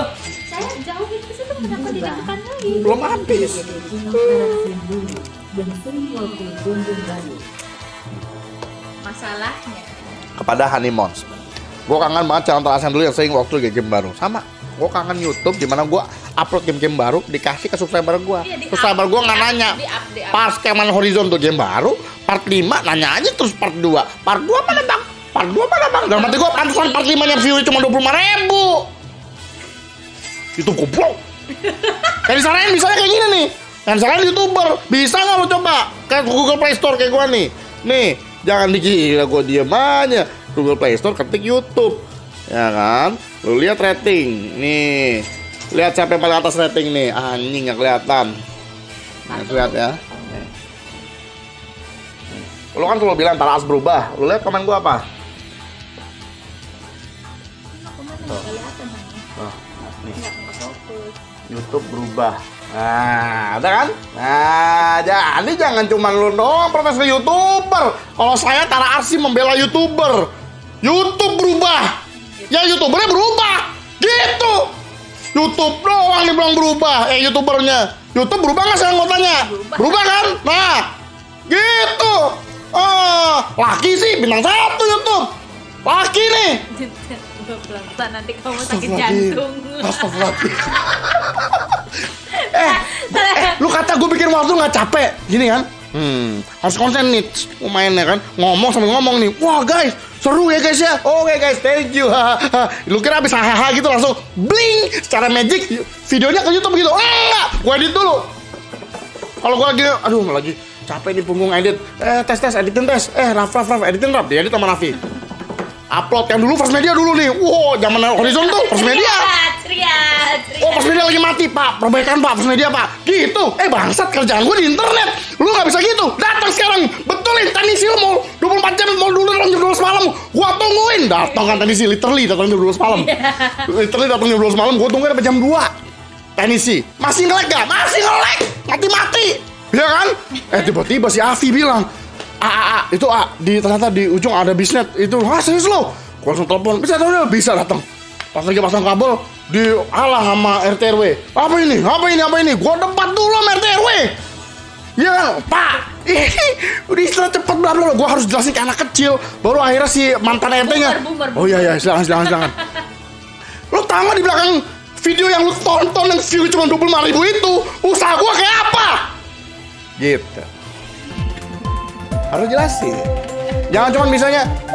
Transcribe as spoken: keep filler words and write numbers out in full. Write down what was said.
Loh, saya jauhin ke situ kenapa didekatkan lagi? Belum habis. Masalahnya Kepada Honeymoons, gue kangen banget channel terasen dulu yang sering waktu game game baru. Sama, gue kangen YouTube dimana gue upload game-game baru dikasih ke subscriber gue. Iya, di Subscriber gue nggak up, nanya. di up, di up. Pas Keman Horizon tuh game baru, part lima nanya aja terus part dua. Part dua mana bang? Part dua mana bang? Dalam hati gue pantesan part lima nya view cuma dua puluh lima ribu. YouTube goblok. Yang disaranin misalnya kayak gini nih. Yang disaranin YouTuber. Bisa nggak lo coba? Kayak Google Play Store kayak gue nih. Nih, jangan dikira gue diem aja. Google Play Store ketik YouTube. Ya kan? Lu lihat rating. Nih. Lihat siapa yang paling atas rating nih. Anjing nggak kelihatan. Nah, lihat ya. Nih. Lu kan selalu bilang Taras berubah. Lu lihat komen gue apa? Oh, nih. YouTube berubah. Nah, ada kan? Nah, jadi jangan cuma lu doang protes ke YouTuber. Kalau saya Tara Arsi membela YouTuber. YouTube berubah. Ya YouTubernya berubah. Gitu. YouTube doang dibilang berubah. Eh YouTubernya. YouTube berubah nggak saya mau tanya? Berubah. Berubah kan? Nah, gitu. Oh, laki sih bintang satu YouTube. Laki nih. pelan-pelan nanti kamu sakit jantung. Astagfirullahaladzim. eh, eh, lu kata gue bikin waktu nggak capek, gini kan? Hmm, harus konsen nih, mainnya kan, ngomong sambil ngomong nih. Wah guys, seru ya guys ya. Oke okay, guys, thank you. Lu kira abis hahaha gitu langsung bling secara magic videonya ke YouTube gitu? Enggak, gue edit dulu. Kalau gue lagi, aduh lagi capek di punggung edit. Eh tes tes editin tes. Eh Raf Raf Raf editin Raf, diedit sama Raffi. Upload yang dulu First Media dulu nih. Wow, zaman Horizon tuh First Media. Oh, First Media lagi mati, Pak. Perbaikan, Pak. First Media, Pak. Gitu. Eh, bangsat kerjaan gue di internet. Lu nggak bisa gitu. Datang sekarang. Betulin Tanisi lu mau dua puluh empat jam mau dulu dalam jam dua belas malam. Gua tungguin. Datang kan Tanisi literally datang jam dua belas malam. Literally datang jam dua belas malam. Gua tungguin sampai jam dua. Tanisi masih nge-lag gak? Masih nge-lag. Mati-mati. Ya kan? Eh, tiba-tiba si Afi bilang, A, A, A, itu A, di, ternyata di ujung ada bisnet itu. Ah serius lo? Gua langsung telepon, bisa tahu bisa datang. Pas lagi pasang kabel, dihalang sama R T R W. Apa ini? Apa ini? Apa ini? Gua debat dulu sama R T R W. Ya Pak, udah istilah cepet bla bla. Gua harus jelasin ke anak kecil. Baru akhirnya si mantan R T-nya. Oh iya iya, silakan silakan silakan. Lo tau gak di belakang video yang lu tonton yang view cuma dua puluh lima ribu itu, usaha gua kayak apa? Gitu. Harus jelasin. Jangan cuma misalnya